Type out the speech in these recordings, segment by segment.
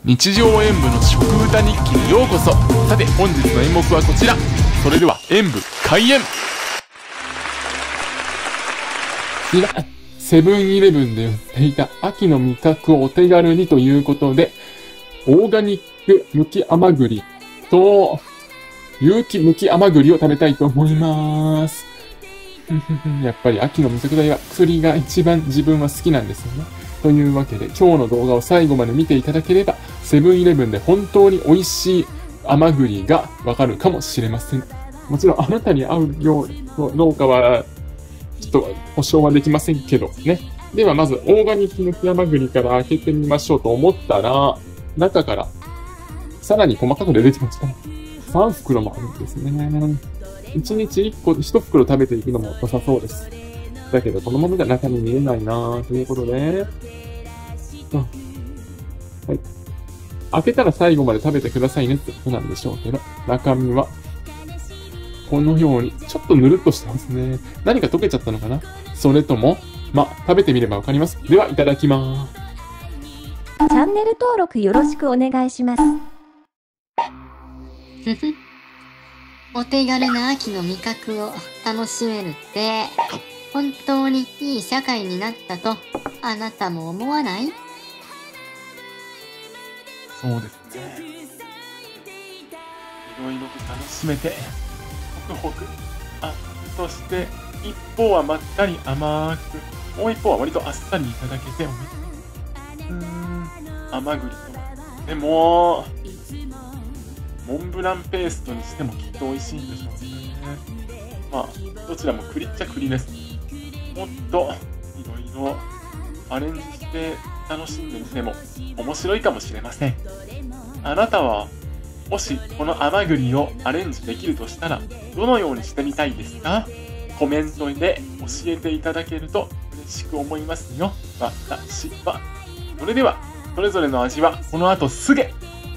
日常演舞の食歌日記にようこそ。さて本日の演目はこちら。それでは演舞開演。 こちらセブンイレブンで売っていた秋の味覚をお手軽にということで、オーガニックむき甘栗と有機むき甘栗を食べたいと思います。やっぱり秋の味覚は栗が一番自分は好きなんですよね。というわけで今日の動画を最後まで見ていただければ、セブンイレブンで本当に美味しい甘栗がわかるかもしれません。もちろんあなたに合うようどうかはちょっと保証はできませんけどね。ではまずオーガニックむき甘栗から開けてみましょうと思ったら、中からさらに細かく出てきましたね。3袋もあるんですね。1日1袋食べていくのも良さそうです。だけどこのままじゃ中身見えないなぁということで、はい。開けたら最後まで食べてくださいねってことなんでしょうけど、中身はこのようにちょっとぬるっとしてますね。何か溶けちゃったのかな？それとも食べてみればわかります。では、いただきます。 チャンネル登録よろしくお願いします。 お手軽な秋の味覚を楽しめるって本当にいい社会になったとあなたも思わない？ そうですね。いろいろと楽しめてホクホク、そして一方はまったり甘く、もう一方は割とあっさりいただけておめで甘栗とはでもモンブランペーストにしてもきっと美味しいんでしょうね。どちらも栗っちゃ栗です。もっといろいろアレンジして楽しんでみても面白いかもしれません。あなたはもしこの甘栗をアレンジできるとしたらどのようにしてみたいですか？コメントで教えていただけると嬉しく思いますよ。私は。それではそれぞれの味はこの後すぐ。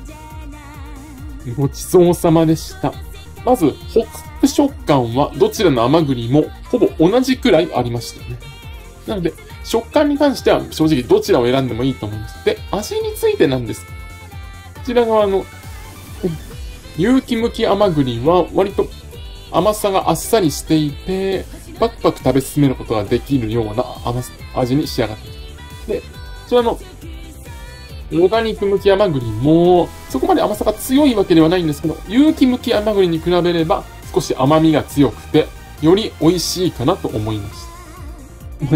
ごちそうさまでした。まず、ホップ食感はどちらの甘栗もほぼ同じくらいありましたね。なので、食感に関しては正直どちらを選んでもいいと思います。で、味についてなんです。こちら側の有機むき甘栗は割と甘さがあっさりしていて、パクパク食べ進めることができるような味に仕上がっています。で、こちらのオーガニックむき甘栗もそこまで甘さが強いわけではないんですけど、有機むき甘栗に比べれば少し甘みが強くてより美味しいかなと思いました。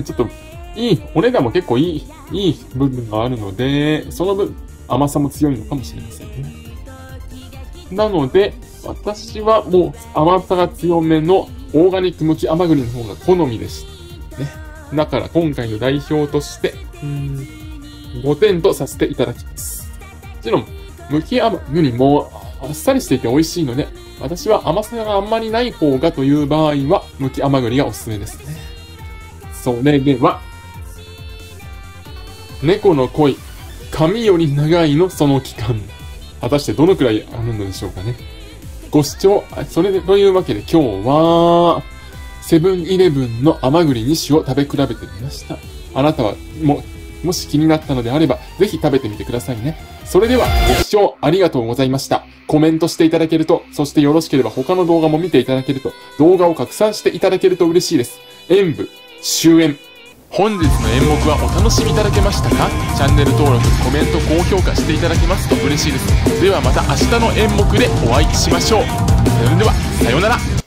ちょっとお値段も結構いい部分があるので、その分甘さも強いのかもしれませんね。なので私はもう甘さが強めのオーガニックむき甘栗の方が好みでしたね。だから今回の代表として5点とさせていただきます。もちろん、むき甘栗もあっさりしていて美味しいので、私は甘さがあんまりない方がという場合は、むき甘栗がおすすめですね。それでは、猫の恋、髪より長いのその期間。果たしてどのくらいあるのでしょうかね。ご視聴、というわけで今日は、セブンイレブンの甘栗2種を食べ比べてみました。あなたはもし気になったのであれば、ぜひ食べてみてくださいね。それでは、ご視聴ありがとうございました。コメントしていただけると、そしてよろしければ他の動画も見ていただけると、動画を拡散していただけると嬉しいです。演舞、終演。 本日の演目はお楽しみいただけましたか？チャンネル登録、コメント、高評価していただけますと嬉しいです。ではまた明日の演目でお会いしましょう。それでは、さようなら。